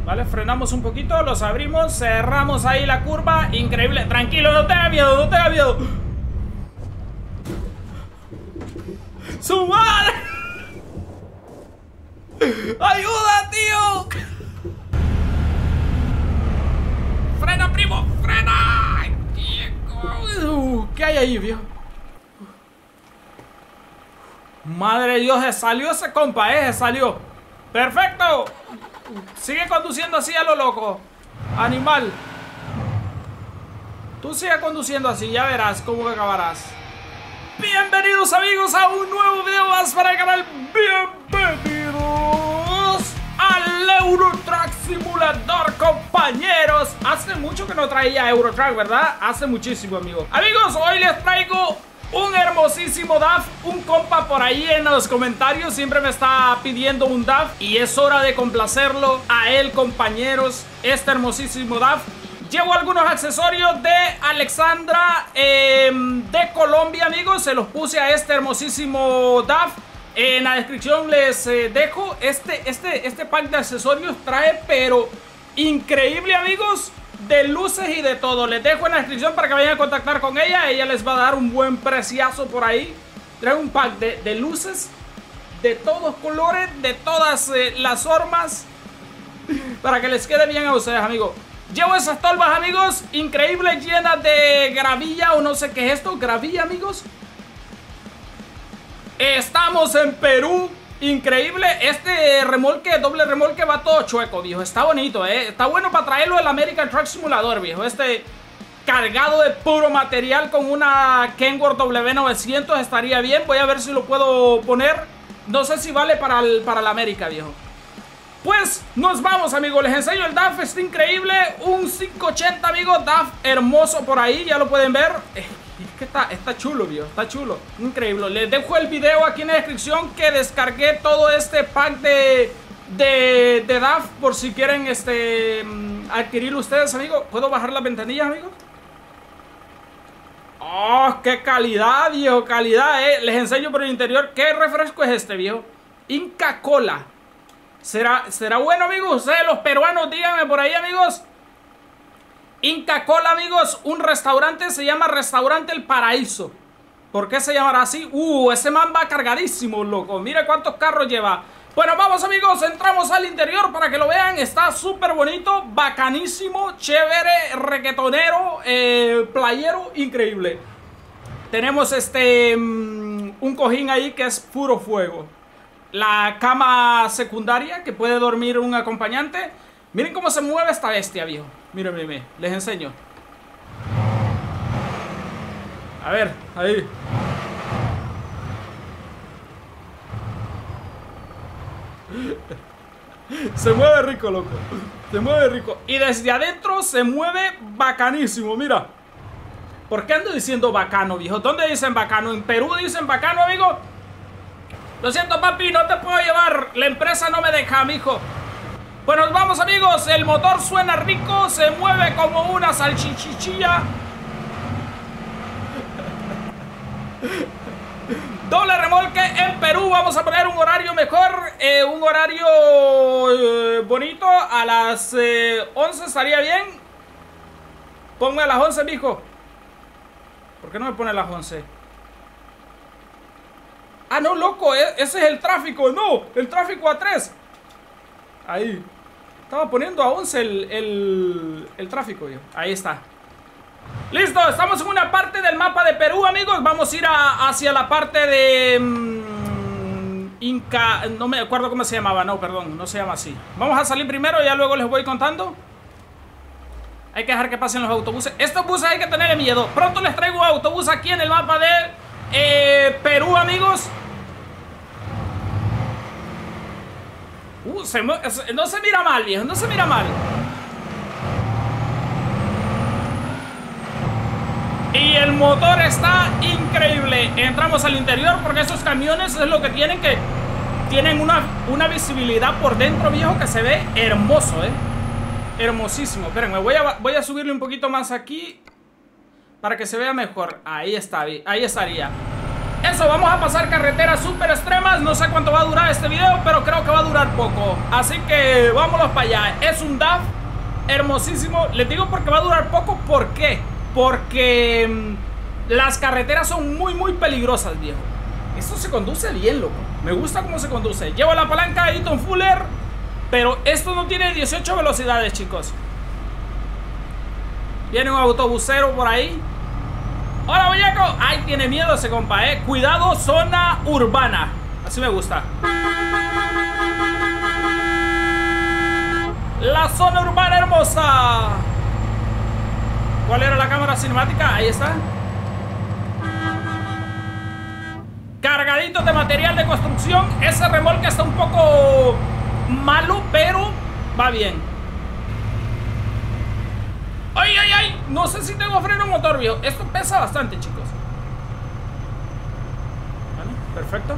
Vale, frenamos un poquito, los abrimos, cerramos ahí la curva. Increíble, tranquilo, no tenga miedo, no tenga miedo. ¡Su madre! ¡Ayuda, tío! ¡Frena, primo! ¡Frena! ¿Qué hay ahí, viejo? Madre de Dios, se salió ese compa, se salió. ¡Perfecto! Sigue conduciendo así a lo loco, animal. Tú sigue conduciendo así, ya verás cómo acabarás. Bienvenidos, amigos, a un nuevo video más para el canal. Bienvenidos al Euro Truck Simulator, compañeros. Hace mucho que no traía Euro Truck, ¿verdad? Hace muchísimo, amigos. Amigos, hoy les traigo un hermosísimo DAF. Un compa por ahí en los comentarios siempre me está pidiendo un DAF y es hora de complacerlo a él, compañeros. Este hermosísimo DAF. Llevo algunos accesorios de Alexandra de Colombia, amigos. Se los puse a este hermosísimo DAF. En la descripción les dejo este pack de accesorios. Trae pero increíble, amigos, de luces y de todo. Les dejo en la descripción para que vayan a contactar con ella. Ella les va a dar un buen preciazo por ahí. Trae un pack de luces de todos colores, de todas las formas, para que les quede bien a ustedes, amigos. Llevo esas tolvas, amigos, increíbles, llenas de gravilla o no sé qué es esto. Gravilla, amigos. Estamos en Perú. Increíble. Este remolque, doble remolque, va todo chueco, viejo. Está bonito, está bueno para traerlo el American Truck Simulator, viejo. Cargado de puro material con una Kenworth W900 estaría bien. Voy a ver si lo puedo poner. No sé si vale para la América, viejo. Pues nos vamos, amigos. Les enseño el DAF. Está increíble. Un 580, amigos. DAF hermoso por ahí. Ya lo pueden ver. Es que está chulo, viejo. Está chulo. Increíble. Les dejo el video aquí en la descripción que descargué todo este pack de DAF por si quieren adquirirlo ustedes, amigos. ¿Puedo bajar las ventanillas, amigos? ¡Oh, qué calidad, viejo! Calidad, Les enseño por el interior. ¿Qué refresco es este, viejo? Inca Kola. ¿Será bueno, amigos? Ustedes los peruanos, díganme por ahí, amigos. Inca Kola, amigos. Un restaurante, se llama Restaurante El Paraíso. ¿Por qué se llamará así? Ese man va cargadísimo, loco. Mira cuántos carros lleva. Bueno, vamos, amigos. Entramos al interior para que lo vean. Está súper bonito, bacanísimo, chévere, reggaetonero, playero, increíble. Tenemos un cojín ahí que es puro fuego. La cama secundaria que puede dormir un acompañante. Miren cómo se mueve esta bestia, viejo. Miren, miren, les enseño. A ver, ahí. Se mueve rico, loco. Se mueve rico. Y desde adentro se mueve bacanísimo, mira. ¿Por qué ando diciendo bacano, viejo? ¿Dónde dicen bacano? ¿En Perú dicen bacano, amigo? Lo siento, papi, no te puedo llevar. La empresa no me deja, mijo. Bueno, vamos, amigos. El motor suena rico. Se mueve como una salchichilla. Doble remolque en Perú. Vamos a poner un horario mejor. Un horario bonito. A las 11 estaría bien. Ponme a las 11, mijo. ¿Por qué no me pone a las 11? Ah, no, loco, ese es el tráfico. No, el tráfico a 3. Ahí. Estaba poniendo a 11 el tráfico, yo. Ahí está. Listo, estamos en una parte del mapa de Perú, amigos. Vamos a ir hacia la parte de Inca. No me acuerdo cómo se llamaba. No, perdón, no se llama así. Vamos a salir primero y ya luego les voy contando. Hay que dejar que pasen los autobuses. Estos buses hay que tenerle miedo. Pronto les traigo un autobús aquí en el mapa de Perú, amigos. No se mira mal, viejo. No se mira mal. Y el motor está increíble. Entramos al interior porque esos camiones es lo que tienen, que tienen una visibilidad por dentro, viejo, que se ve hermoso, hermosísimo. Espérenme, voy a subirle un poquito más aquí para que se vea mejor. Ahí está, ahí estaría. Eso, vamos a pasar carreteras súper extremas. No sé cuánto va a durar este video, pero creo que va a durar poco. Así que vámonos para allá. Es un DAF hermosísimo. Les digo porque va a durar poco. ¿Por qué? Porque las carreteras son muy peligrosas, viejo. Esto se conduce bien, loco. Me gusta cómo se conduce. Llevo la palanca Eaton Fuller, pero esto no tiene 18 velocidades, chicos. Viene un autobusero por ahí. ¡Hola, muñeco! ¡Ay, tiene miedo ese compa, Cuidado, zona urbana. Así me gusta. La zona urbana hermosa. ¿Cuál era la cámara cinemática? Ahí está. Cargaditos de material de construcción. Ese remolque está un poco malo, pero va bien. ¡Ay, ay, ay! No sé si tengo freno motor, viejo. Esto pesa bastante, chicos. Vale, perfecto.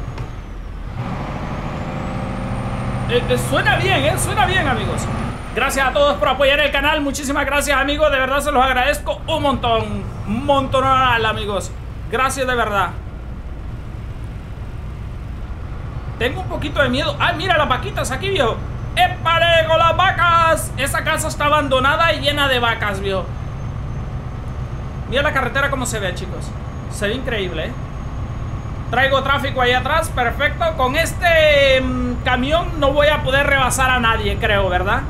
Suena bien, suena bien, amigos. Gracias a todos por apoyar el canal. Muchísimas gracias, amigos. De verdad se los agradezco un montón. Un montonal, amigos. Gracias de verdad. Tengo un poquito de miedo. ¡Ah, mira las vaquitas aquí, viejo! ¡Épale con las vacas! Esa casa está abandonada y llena de vacas, viejo. Mira la carretera como se ve, chicos. Se ve increíble, Traigo tráfico ahí atrás, perfecto. Con este camión no voy a poder rebasar a nadie, creo, ¿verdad?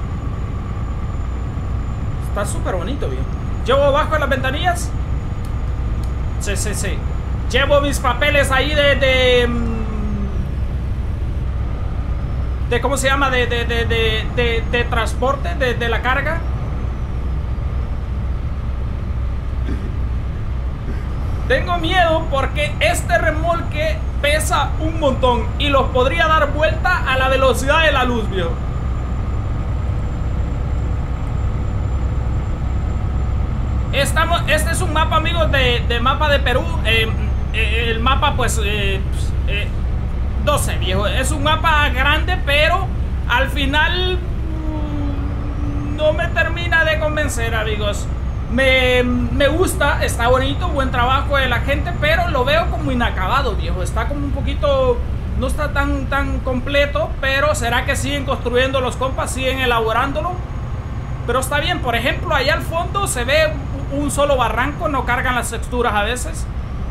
Está súper bonito, viejo. ¿Llevo bajo las ventanillas? Sí. Llevo mis papeles ahí de ¿cómo se llama? De transporte, de la carga. Tengo miedo porque este remolque pesa un montón y los podría dar vuelta a la velocidad de la luz, viejo. Este es un mapa, amigos, de mapa de Perú. El mapa, pues, no sé, viejo. Es un mapa grande, pero al final no me termina de convencer, amigos. Me gusta, está bonito, buen trabajo de la gente, pero lo veo como inacabado, viejo. Está como un poquito, no está tan completo, pero será que siguen construyendo los compas, siguen elaborándolo. Pero está bien. Por ejemplo, allá al fondo se ve un solo barranco, no cargan las texturas a veces.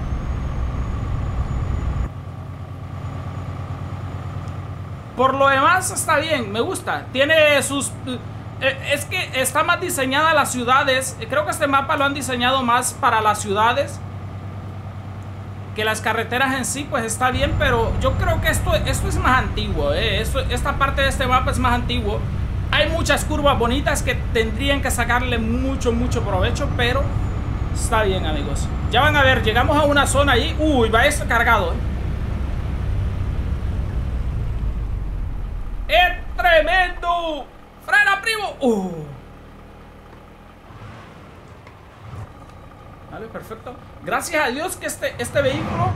Por lo demás está bien, me gusta. Tiene sus... es que está más diseñada las ciudades. Creo que este mapa lo han diseñado más para las ciudades que las carreteras en sí, pues está bien. Pero yo creo que esto es más antiguo, esta parte de este mapa es más antiguo. Hay muchas curvas bonitas que tendrían que sacarle mucho provecho, pero está bien, amigos. Ya van a ver, llegamos a una zona ahí. Uy, va esto cargado, ¡Es tremendo! ¡Frena, primo! Vale, perfecto. Gracias a Dios que este vehículo...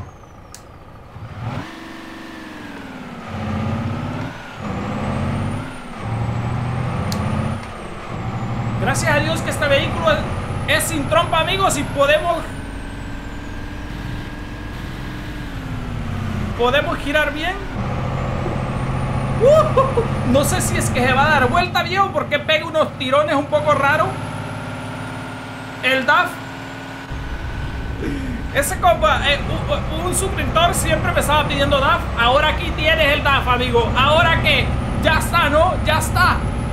Gracias a Dios que este vehículo es sin trompa, amigos, y podemos girar bien. No sé si es que se va a dar vuelta, viejo, porque pega unos tirones un poco raros el DAF. Ese compa, un suscriptor siempre me estaba pidiendo DAF. Ahora aquí tienes el DAF, amigo. Ahora que ya está, ¿no? Ya está.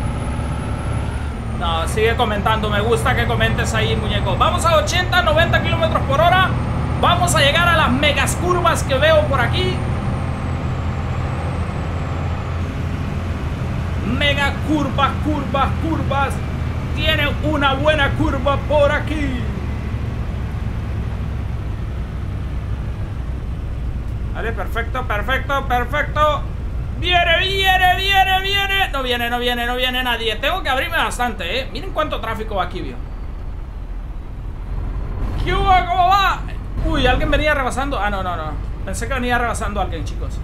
No, sigue comentando. Me gusta que comentes ahí, muñeco. Vamos a 80, 90 kilómetros por hora. Vamos a llegar a las megas curvas que veo por aquí. Mega curvas. Tiene una buena curva por aquí. Vale, perfecto. Viene. No viene nadie. Tengo que abrirme bastante, Miren cuánto tráfico va aquí, viejo. ¿Qué hubo? ¿Cómo va? Uy, alguien venía rebasando. Ah, no. Pensé que venía rebasando a alguien, chicos.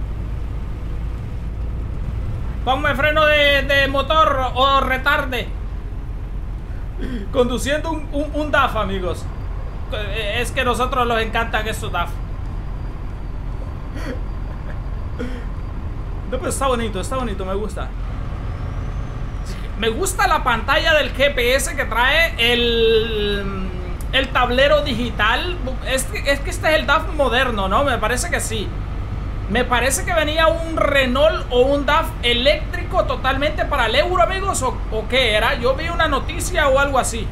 Ponme freno de motor o retarde. Conduciendo un DAF, amigos. Es que a nosotros nos encantan estos DAF. No, pero está bonito, me gusta. Me gusta la pantalla del GPS que trae el tablero digital. Es que este es el DAF moderno, ¿no? Me parece que sí. Me parece que venía un Renault o un DAF eléctrico totalmente para el Euro, amigos. ¿O qué era? Yo vi una noticia o algo así.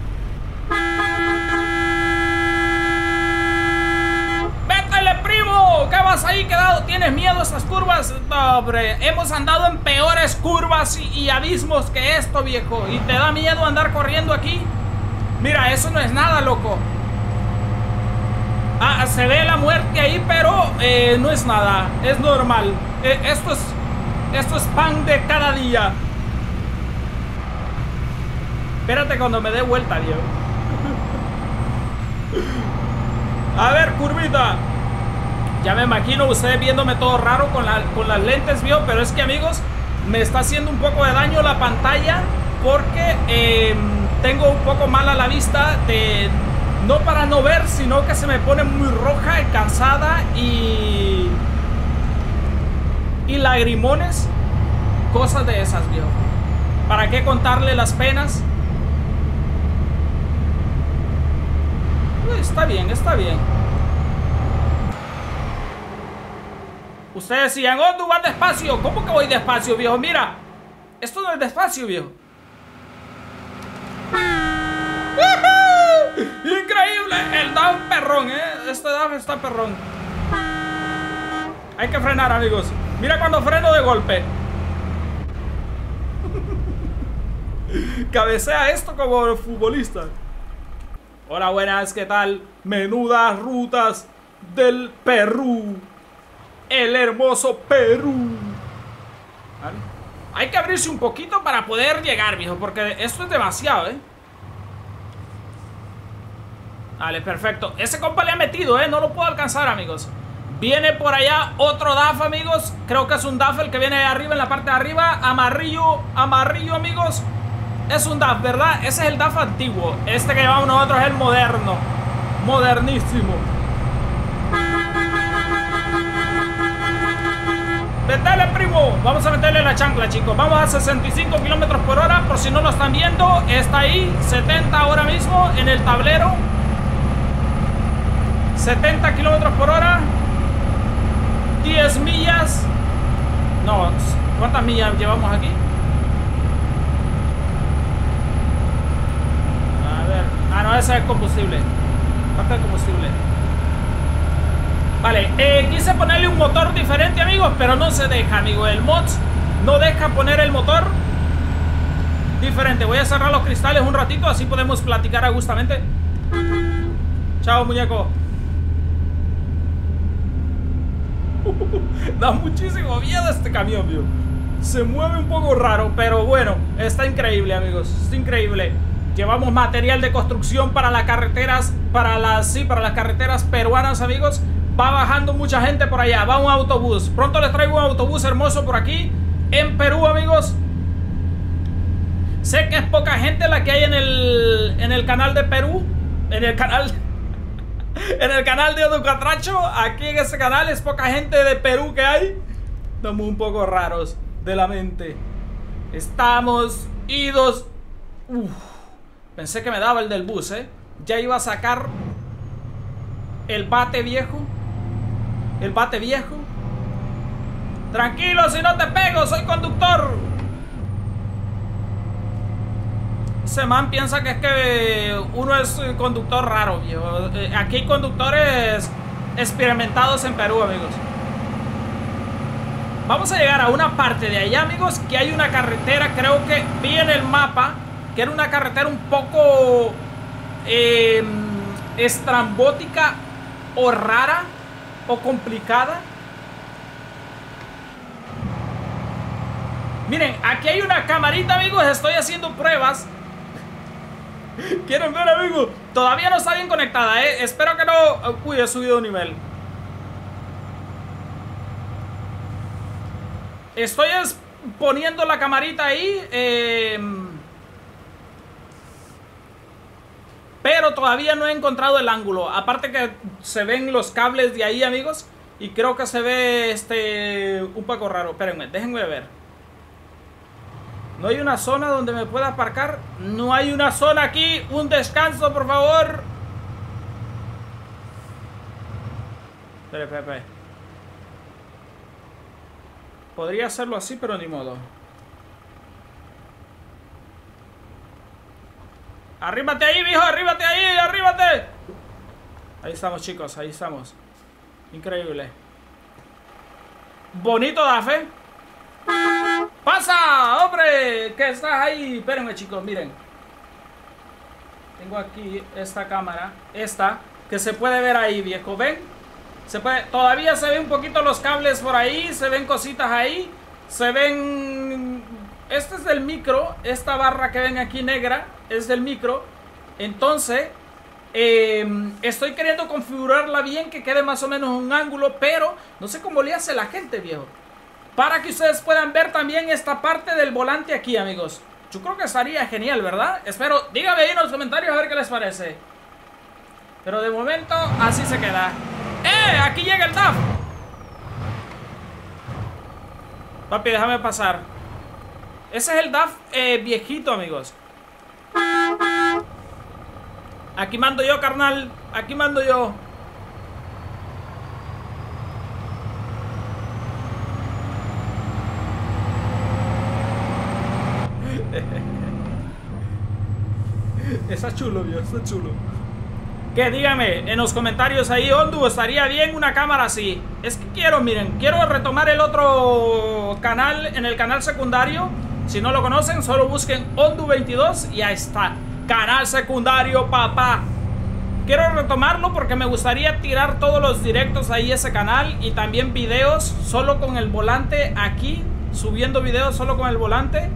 ¡Métele, primo! ¿Qué vas ahí quedado? ¿Tienes miedo a esas curvas? No, hombre, hemos andado en peores curvas y abismos que esto, viejo. ¿Y te da miedo andar corriendo aquí? Mira, eso no es nada, loco. Ah, se ve la muerte ahí, pero no es nada. Es normal. Esto es pan de cada día. Espérate cuando me dé vuelta, Diego. A ver, curvita. Ya me imagino ustedes viéndome todo raro con las lentes, ¿vio? Pero es que, amigos, me está haciendo un poco de daño la pantalla porque tengo un poco mala la vista no para no ver, sino que se me pone muy roja y cansada y lagrimones, cosas de esas, viejo. ¿Para qué contarle las penas? Está bien, está bien. Ustedes decían, oh, tú vas despacio. ¿Cómo que voy despacio, viejo? Mira, esto no es despacio, viejo. Increíble, el DAF perrón, este DAF está perrón. Hay que frenar, amigos. Mira cuando freno de golpe. Cabecea esto como futbolista. Hola, buenas, ¿qué tal? Menudas rutas del Perú. El hermoso Perú. ¿Vale? Hay que abrirse un poquito para poder llegar, viejo, porque esto es demasiado, Vale, perfecto. Ese compa le ha metido, no lo puedo alcanzar, amigos. Viene por allá otro DAF, amigos. Creo que es un DAF el que viene de arriba, en la parte de arriba. Amarillo, amarillo, amigos. Es un DAF, ¿verdad? Ese es el DAF antiguo. Este que llevamos nosotros es el moderno. Modernísimo. Metele, primo. Vamos a meterle la chancla, chicos. Vamos a 65 kilómetros por hora. Por si no lo están viendo, está ahí. 70 ahora mismo en el tablero. 70 kilómetros por hora. 10 millas. No, ¿cuántas millas llevamos aquí? A ver. Ah, no, ese es el combustible. Falta de combustible. Vale, quise ponerle un motor diferente, amigos, pero no se deja, amigo. El mods no deja poner el motor diferente. Voy a cerrar los cristales un ratito, así podemos platicar agustamente. Chao, muñeco. Da muchísimo miedo este camión, tío. Se mueve un poco raro, pero bueno, está increíble, amigos. Está increíble. Llevamos material de construcción para las carreteras, para las carreteras peruanas, amigos. Va bajando mucha gente por allá. Va un autobús. Pronto les traigo un autobús hermoso por aquí en Perú, amigos. Sé que es poca gente la que hay en el canal de Perú. En el canal de Educatracho. Aquí en ese canal es poca gente de Perú que hay. Estamos un poco raros de la mente. Estamos idos. Pensé que me daba el del bus, Ya iba a sacar el bate viejo. El bate viejo. Tranquilo, si no te pego, soy conductor. Ese man piensa que es que uno es conductor raro, viejo. Aquí hay conductores experimentados en Perú, amigos. Vamos a llegar a una parte de allá, amigos, que hay una carretera, creo que vi en el mapa, que era una carretera un poco estrambótica o rara o complicada. Miren, aquí hay una camarita, amigos. Estoy haciendo pruebas. ¿Quieren ver, amigos? Todavía no está bien conectada, Espero que no... Uy, he subido nivel. Estoy poniendo la camarita ahí, pero pero todavía no he encontrado el ángulo. Aparte que se ven los cables de ahí, amigos, y creo que se ve un poco raro. Espérenme, déjenme ver. ¿No hay una zona donde me pueda aparcar? No hay una zona aquí. Un descanso, por favor. Espera. Podría hacerlo así, pero ni modo. ¡Arríbate ahí, viejo! ¡Arríbate ahí! ¡Arríbate! Ahí estamos, chicos. Ahí estamos. Increíble. Bonito, Dafe. ¡Pasa! ¡Hombre! ¿Qué estás ahí? Espérenme, chicos, miren. Tengo aquí esta cámara. Esta, que se puede ver ahí, viejo. ¿Ven? Se puede, todavía se ven un poquito los cables por ahí. Se ven cositas ahí. Se ven... Este es del micro. Esta barra que ven aquí negra es del micro. Entonces estoy queriendo configurarla bien, que quede más o menos un ángulo, pero no sé cómo le hace la gente, viejo, para que ustedes puedan ver también esta parte del volante aquí, amigos. Yo creo que estaría genial, ¿verdad? Espero, díganme ahí en los comentarios a ver qué les parece. Pero de momento así se queda. Aquí llega el DAF. Papi, déjame pasar. Ese es el DAF viejito, amigos. Aquí mando yo, carnal. Aquí mando yo. Está chulo, viejo. Está chulo. Que dígame en los comentarios ahí, Ondu, estaría bien una cámara así. Es que quiero, miren, quiero retomar el otro canal, en el canal secundario. Si no lo conocen, solo busquen Ondu22 y ahí está. Canal secundario, papá. Quiero retomarlo porque me gustaría tirar todos los directos ahí a ese canal. Y también videos solo con el volante aquí. Subiendo videos solo con el volante.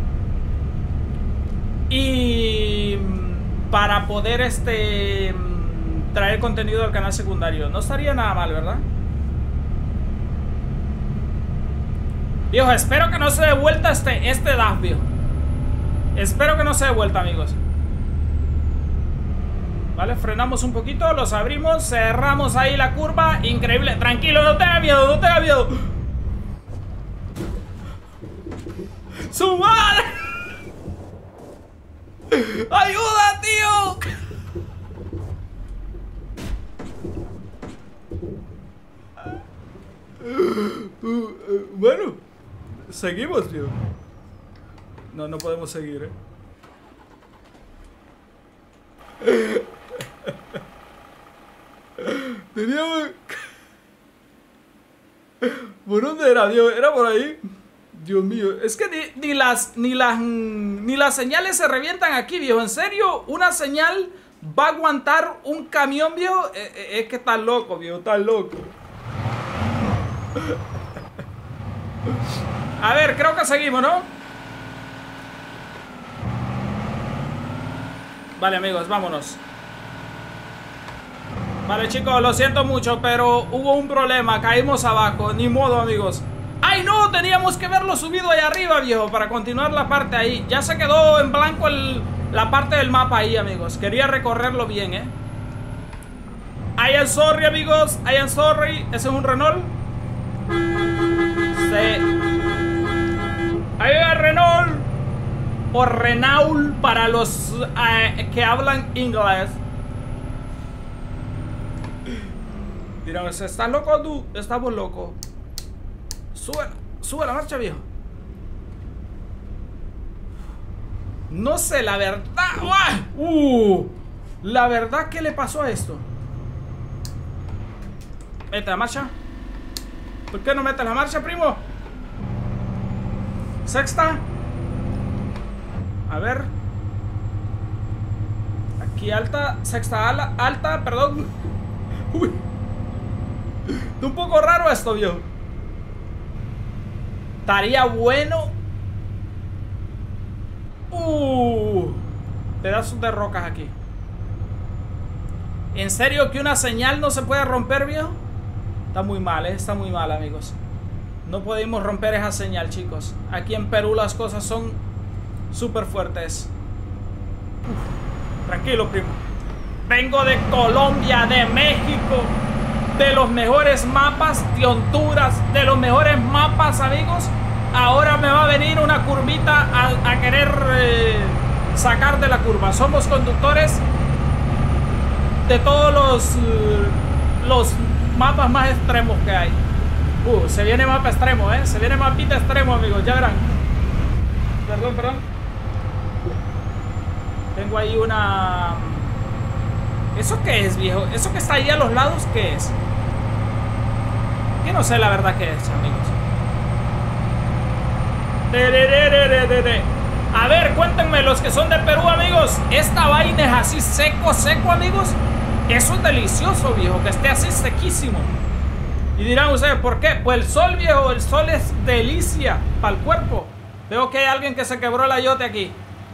Y para poder traer contenido al canal secundario. No estaría nada mal, ¿verdad? Viejo, espero que no se dé vuelta este DAF, viejo. Espero que no se dé vuelta, amigos. Vale, frenamos un poquito, los abrimos, cerramos ahí la curva. Increíble, tranquilo, no tenga miedo, no tenga miedo. ¡Su madre! ¡Ayuda, tío! Bueno, seguimos, tío. No podemos seguir, Teníamos... ¿Por dónde era, Dios? ¿Era por ahí? Dios mío, es que ni las señales se revientan aquí, viejo. En serio, una señal va a aguantar un camión, viejo. Es que está loco, viejo, está loco. A ver, creo que seguimos, ¿no? Vale, amigos, vámonos. Vale, chicos, lo siento mucho, pero hubo un problema, caímos abajo. Ni modo, amigos. ¡Ay, no! Teníamos que verlo subido ahí arriba, viejo, para continuar la parte ahí. Ya se quedó en blanco la parte del mapa ahí, amigos. Quería recorrerlo bien, I am sorry, amigos. I am sorry. ¿Ese es un Renault? Sí. Ahí va Renault. O Renault para los que hablan inglés. Dirán, ¿estás loco tú? Estamos locos. Sube la marcha, viejo. No sé, la verdad. La verdad, ¿qué le pasó a esto? Mete la marcha. ¿Por qué no metes la marcha, primo? Sexta. A ver. Aquí alta. Sexta alta, perdón. Uy. Está un poco raro esto, viejo. Estaría bueno. Pedazos de rocas aquí. ¿En serio que una señal no se puede romper, viejo? Está muy mal, está muy mal, amigos. No podemos romper esa señal, chicos. Aquí en Perú las cosas son súper fuertes. Tranquilo, primo. vengo de Colombia, de México, de los mejores mapas de Honduras, de los mejores mapas, amigos. Ahora me va a venir una curvita a querer sacar de la curva. Somos conductores de todos los mapas más extremos que hay. Se viene mapa extremo, se viene mapita extremo, amigos, ya verán. Perdón. Tengo ahí una... ¿Eso qué es, viejo? ¿Eso que está ahí a los lados, qué es? Que no sé la verdad qué es, amigos. A ver, cuéntenme los que son de Perú, amigos. Esta vaina es así seco, amigos. Eso es delicioso, viejo, que esté así sequísimo. Y dirán ustedes, ¿por qué? Pues el sol, viejo, el sol es delicia para el cuerpo. Veo que hay alguien que se quebró el ayote aquí.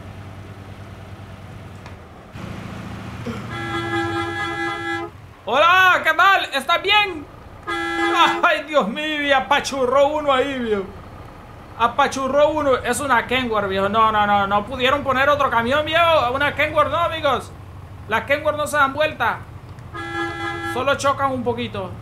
Hola, ¿qué tal? ¿Estás bien? Ay, Dios mío, apachurró uno ahí, viejo. Apachurró uno. Es una Kenworth, viejo. No pudieron poner otro camión, viejo. Una Kenworth, no, amigos. Las Kenworth no se dan vuelta. Solo chocan un poquito.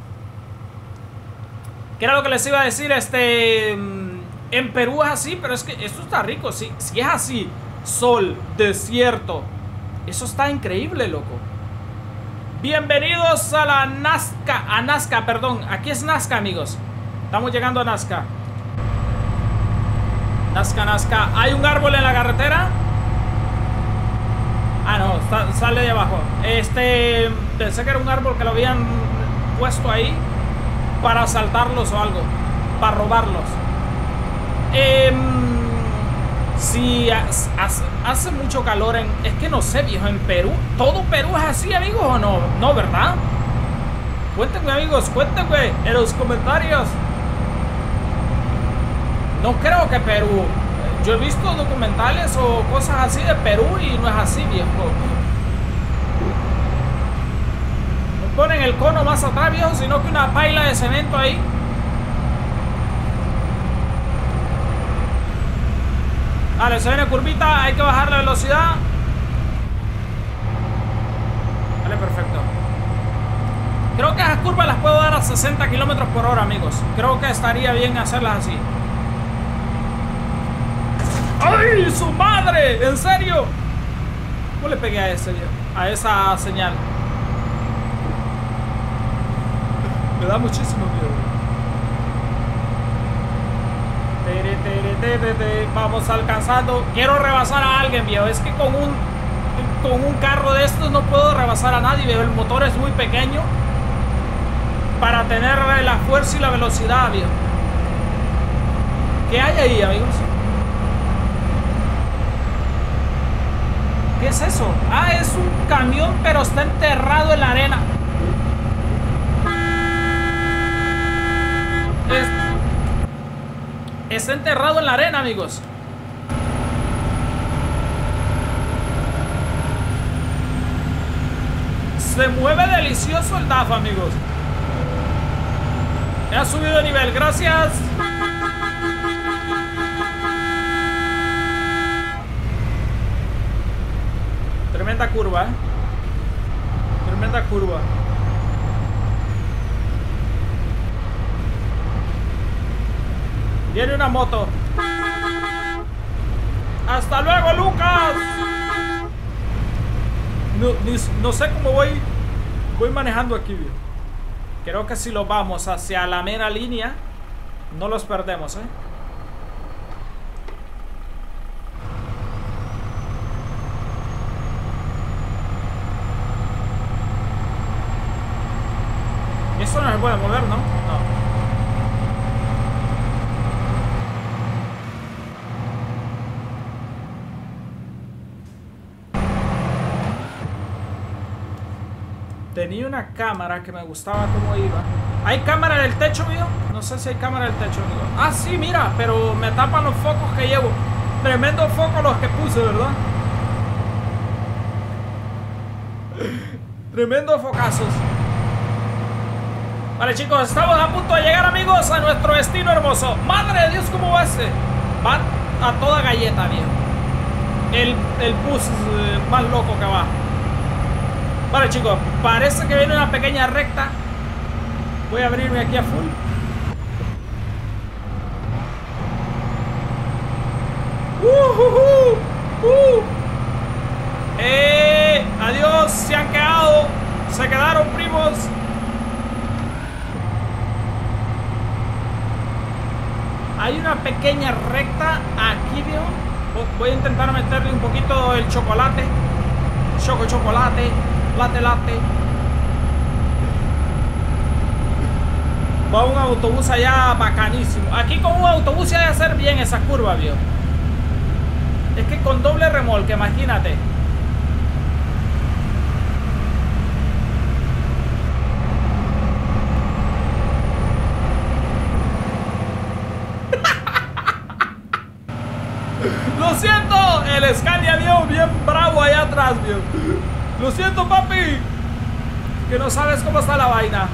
¿Qué era lo que les iba a decir? En Perú es así, pero es que esto está rico. Si es así, sol, desierto, eso está increíble, loco. Bienvenidos a la Nazca. A Nazca, perdón. Aquí es Nazca, amigos. Estamos llegando a Nazca. Nazca. ¿Hay un árbol en la carretera? Ah, no, sale de abajo. Pensé que era un árbol que lo habían puesto ahí para asaltarlos o algo, para robarlos. Si hace mucho calor es que no sé, viejo, en Perú. ¿Todo Perú es así, amigos, o no? No, ¿verdad? Cuéntenme, amigos, cuéntenme en los comentarios. No creo que Perú. Yo he visto documentales o cosas así de Perú y no es así, viejo. No ponen el cono más atrás, viejo, sino que una paila de cemento ahí. Vale, se viene curvita, hay que bajar la velocidad. Vale, perfecto. Creo que esas curvas las puedo dar a 60 kilómetros por hora, amigos. Creo que estaría bien hacerlas así. ¡Ay, su madre! ¿En serio? ¿Cómo le pegué a esa señal? Me da muchísimo miedo. Vamos alcanzando. Quiero rebasar a alguien, viejo. Es que con un carro de estos no puedo rebasar a nadie, viejo. El motor es muy pequeño para tener la fuerza y la velocidad, viejo. ¿Qué hay ahí, amigos? ¿Qué es eso? Ah, es un camión, pero está enterrado en la arena. Está enterrado en la arena, amigos. Se mueve delicioso el DAF, amigos. Ha subido de nivel, gracias. Tremenda curva, Tremenda curva. Viene una moto. ¡Hasta luego, Lucas! No sé cómo voy manejando aquí, bien. Creo que si lo vamos hacia la mera línea, no los perdemos, Eso no se puede mover, ¿no? No. Tenía una cámara que me gustaba cómo iba. ¿Hay cámara en el techo, mío? No sé si hay cámara en el techo, amigo. Ah, sí, mira, pero me tapan los focos que llevo. Tremendos focos los que puse, ¿verdad? Tremendos focazos. Vale, chicos, estamos a punto de llegar, amigos, a nuestro destino hermoso. ¡Madre de Dios, cómo va ese! Va a toda galleta, viejo. El bus más loco que va. Vale, chicos, parece que viene una pequeña recta. Voy a abrirme aquí a full. Adiós, se han quedado. Se quedaron, primos. Hay una pequeña recta aquí, viejo. Voy a intentar meterle un poquito el chocolate. Chocolate. Latte. Va un autobús allá bacanísimo. Aquí con un autobús se ha de hacer bien esa curva, viejo. Es que con doble remolque, imagínate. Lo siento, el Scania vio bien bravo allá atrás, viejo. Lo siento, papi, que no sabes cómo está la vaina.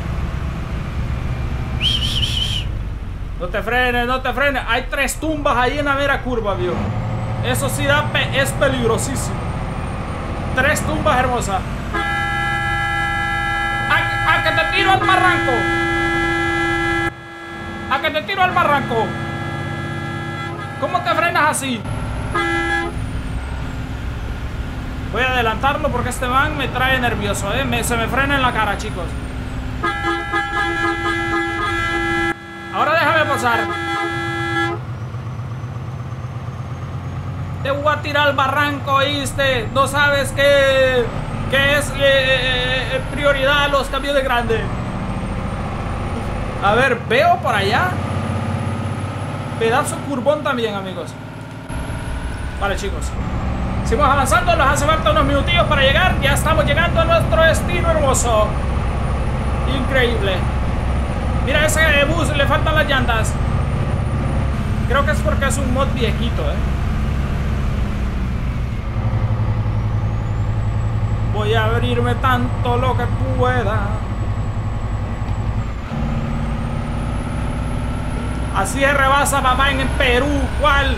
No te frenes, no te frenes. Hay 3 tumbas ahí en la mera curva, viejo. Eso sí es peligrosísimo. 3 tumbas hermosas. A que te tiro al barranco. A que te tiro al barranco. ¿Cómo te frenas así? Voy a adelantarlo porque este man me trae nervioso, se me frena en la cara, chicos. Ahora déjame pasar. Te voy a tirar al barranco, ¿oíste? No sabes que es prioridad a los camiones grandes. A ver, veo por allá. Pedazo curvón también, amigos. Vale, chicos. Seguimos avanzando, nos hace falta unos minutillos para llegar. Ya estamos llegando a nuestro destino hermoso. Increíble. Mira, ese bus le faltan las llantas. Creo que es porque es un mod viejito, Voy a abrirme tanto lo que pueda. Así se rebasa, papá, en Perú. ¿Cuál?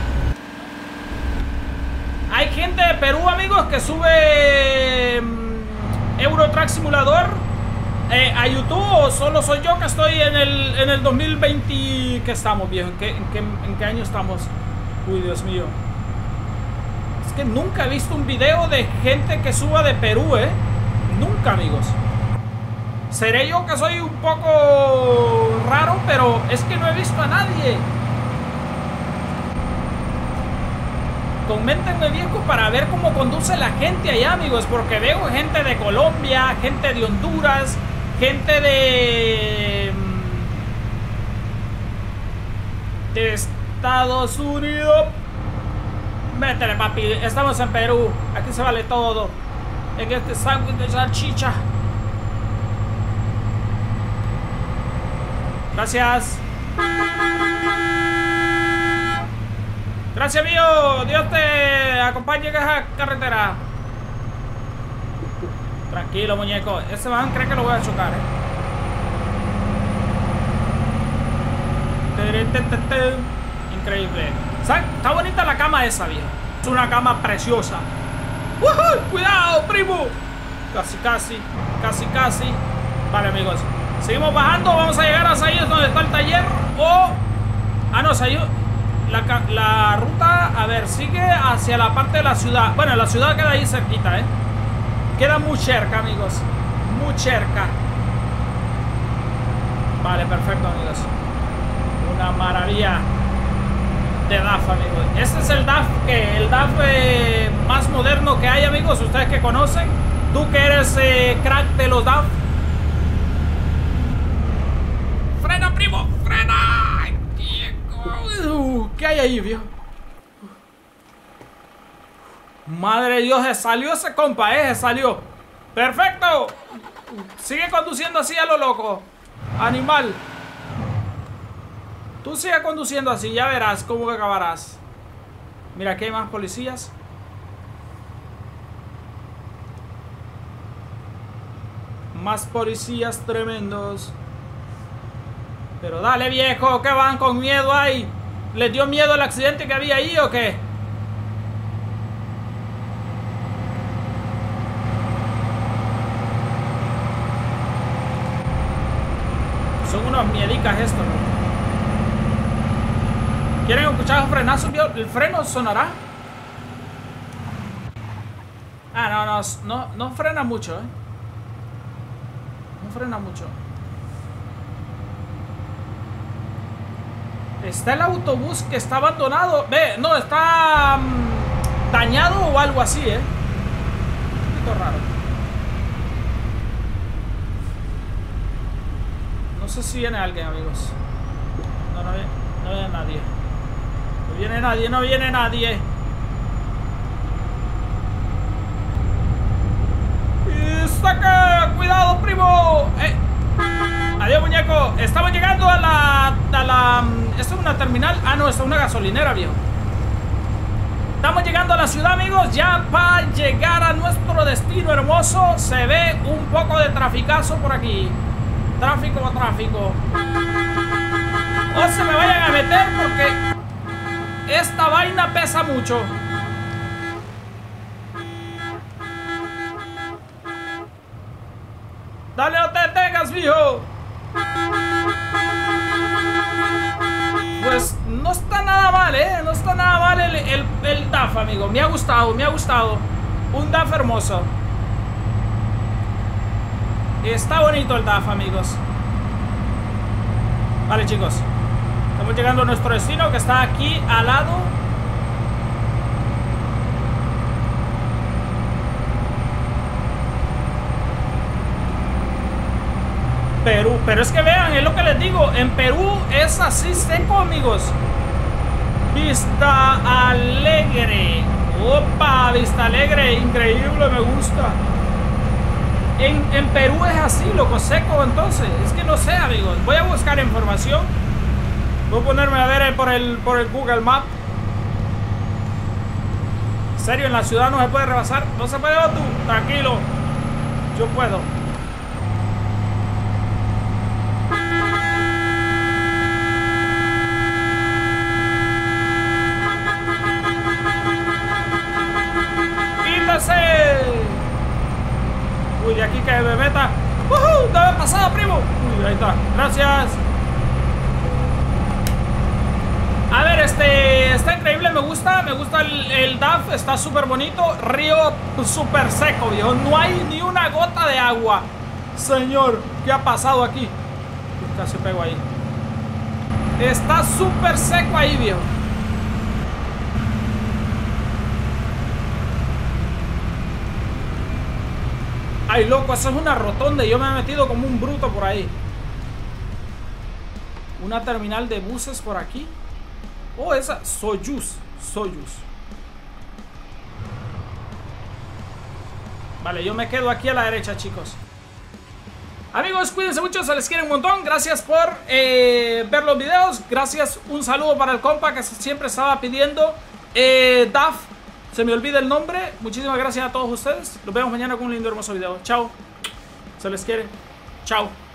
Hay gente de Perú, amigos, que sube Euro Truck Simulator a YouTube, o solo soy yo que estoy en el 2020. ¿Qué estamos, viejo? ¿En qué año estamos? Uy, Dios mío. Es que nunca he visto un video de gente que suba de Perú, Nunca, amigos. Seré yo que soy un poco raro, pero es que no he visto a nadie. Coméntenme, viejo, para ver cómo conduce la gente allá, amigos, porque veo gente de Colombia, gente de Honduras, gente de Estados Unidos. Métele, papi, estamos en Perú, aquí se vale todo, en este sándwich de salchicha. Gracias. Gracias, mío. Dios te acompañe en esa carretera. Tranquilo, muñeco. Ese man cree que lo voy a chocar, Increíble. Está bonita la cama esa, viejo. Es una cama preciosa. ¡Cuidado, primo! Casi. Vale, amigos. Seguimos bajando. Vamos a llegar hasta ahí donde está el taller. Ah, no, la ruta, a ver, sigue hacia la parte de la ciudad. Bueno, la ciudad queda ahí cerquita, Queda muy cerca, amigos. Muy cerca. Vale, perfecto, amigos. Una maravilla de DAF, amigos. Este es el DAF más moderno que hay, amigos. Ustedes que conocen. Tú que eres crack de los DAF. ¡Frena, primo! ¡Frena! ¿Qué hay ahí, viejo? Madre de Dios, se salió ese compa, se salió. ¡Perfecto! Sigue conduciendo así a lo loco, animal. Tú sigue conduciendo así, ya verás cómo acabarás. Mira, aquí hay más policías. Más policías tremendos. Pero dale, viejo, que van con miedo ahí. ¿Les dio miedo el accidente que había ahí o qué? unos miedicas esto, ¿no? ¿Quieren escuchar los frenazos? ¿El freno sonará? Ah, no frena mucho, ¿eh? No frena mucho. Está el autobús que está abandonado. Ve, no, está dañado o algo así, ¿eh? Un poquito raro. No sé si viene alguien, amigos. No viene nadie. No viene nadie, no viene nadie. ¡Y saca! ¡Cuidado, primo! Adiós, muñeco. Estamos llegando a la... ¿Esto es una terminal? Ah, no, esto es una gasolinera, viejo. Estamos llegando a la ciudad, amigos. Ya para llegar a nuestro destino hermoso. Se ve un poco de traficazo por aquí. Tráfico. No se me vayan a meter porque esta vaina pesa mucho. Dale, no te detengas, viejo. Pues no está nada mal, ¿eh? No está nada mal el DAF, amigo. Me ha gustado. Un DAF hermoso. Está bonito el DAF, amigos. Vale, chicos. Estamos llegando a nuestro destino, que está aquí al lado. Perú, pero es que vean, es lo que les digo, en Perú es así seco, amigos. Vista Alegre. Opa, Vista Alegre, increíble, me gusta. En Perú es así, loco, seco, entonces. Es que no sé, amigos. Voy a buscar información. Voy a ponerme a ver por el Google Map. En serio, en la ciudad no se puede rebasar. No se puede, tú, tranquilo. Yo puedo. Uy, de aquí que me meta. ¡Woohoo! ¡No me ha pasado, primo! Uy, ahí está. Gracias. A ver, está increíble, me gusta el DAF, está súper bonito. Río súper seco, viejo. No hay ni una gota de agua. Señor, ¿qué ha pasado aquí? Uy, casi pego ahí. Está súper seco ahí, viejo. Ay, loco, eso es una rotonda y yo me he metido como un bruto por ahí. Una terminal de buses por aquí. Oh, esa, Soyuz. Vale, yo me quedo aquí a la derecha, chicos. Amigos, cuídense mucho, se les quiere un montón. Gracias por ver los videos. Gracias, un saludo para el compa que siempre estaba pidiendo DAF. Se me olvida el nombre. Muchísimas gracias a todos ustedes. Nos vemos mañana con un lindo hermoso video. Chao. Se les quiere. Chao.